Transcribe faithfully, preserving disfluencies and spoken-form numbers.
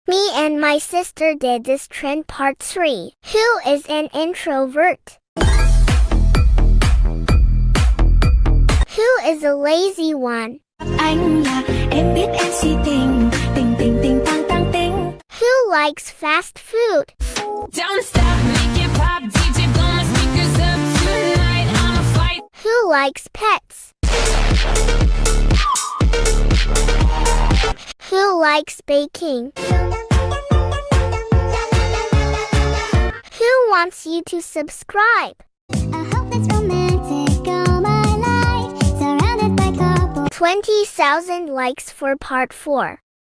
Me and my sister did this trend part three. Who is an introvert? Who is a lazy one? Anh là em biết em si tình, tình tình tình tăng tăng tình. Who likes fast food? Don't stop, make it pop, D J blow my speakers up tonight. I'ma fight. Who likes pets? Who likes baking? Who wants you to subscribe? I hope it's romantic all my life, surrounded by couples. twenty thousand likes for part four.